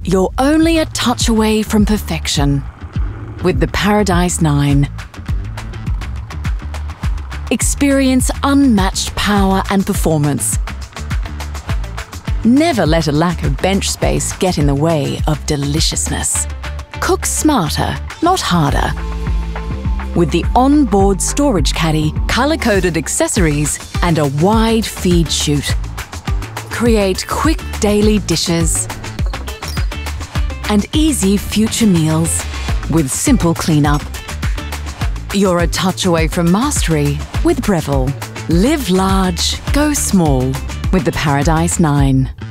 You're only a touch away from perfection with the Paradice 9. Experience unmatched power and performance. Never let a lack of bench space get in the way of deliciousness. Cook smarter, not harder. With the on-board storage caddy, colour-coded accessories and a wide feed chute. Create quick daily dishes and easy future meals with simple cleanup. You're a touch away from mastery with Breville. Live large, go small with the Paradice 9.